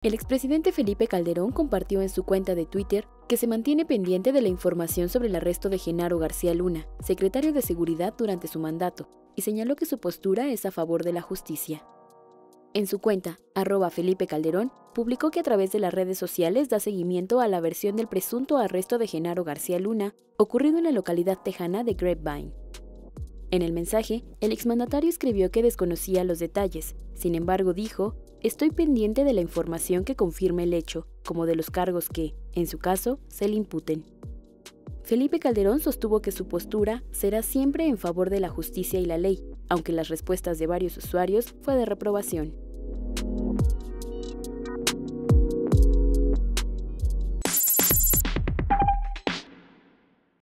El expresidente Felipe Calderón compartió en su cuenta de Twitter que se mantiene pendiente de la información sobre el arresto de Genaro García Luna, secretario de Seguridad durante su mandato, y señaló que su postura es a favor de la justicia. En su cuenta, @Felipe Calderón, publicó que a través de las redes sociales da seguimiento a la versión del presunto arresto de Genaro García Luna, ocurrido en la localidad tejana de Grapevine. En el mensaje, el exmandatario escribió que desconocía los detalles, sin embargo dijo: "Estoy pendiente de la información que confirme el hecho, como de los cargos que, en su caso, se le imputen". Felipe Calderón sostuvo que su postura será siempre en favor de la justicia y la ley, aunque las respuestas de varios usuarios fue de reprobación.